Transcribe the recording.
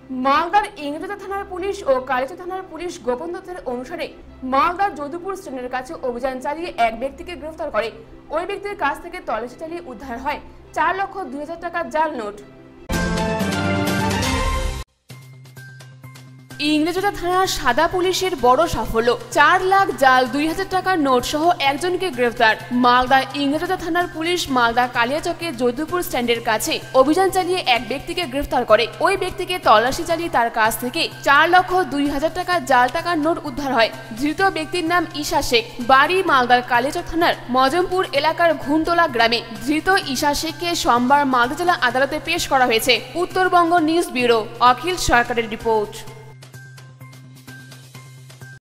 মালদার ইংরেজা থানার পুলিশ ও কালিয়াচক থানার পুলিশ গোপন তথ্যের অনুসারে মালদার যদুপুর স্টেশনের কাছে অভিযান চালিয়ে এক ব্যক্তিকে গ্রেফতার করে। ওই ব্যক্তির কাছ থেকে তল্লাশি চালিয়ে উদ্ধার হয় 4,02,000 টাকার জাল নোট। ইংরেজা থানার সাদা পুলিশের বড় সাফল্য, 4 লাখ জাল 2,000 টাকার নোট সহ একজনকে গ্রেফতার। মালদা ইংরেজা থানার পুলিশ মালদা কালিয়াচকের যদুপুর স্ট্যান্ডের কাছে অভিযান চালিয়ে এক ব্যক্তিকে গ্রেফতার করে। ওই ব্যক্তিকে তল্লাশি চালিয়ে তার কাছ থেকে 4,02,000 টাকার জাল টাকার নোট উদ্ধার হয়। ধৃত ব্যক্তির নাম ঈশা শেখ, বাড়ি মালদার কালিয়াচক থানার মজমপুর এলাকার ঘুমতলা গ্রামে। ধৃত ঈশা শেখকে সোমবার মালদা জেলা আদালতে পেশ করা হয়েছে। উত্তরবঙ্গ নিউজ ব্যুরো, অখিল সরকারের রিপোর্ট।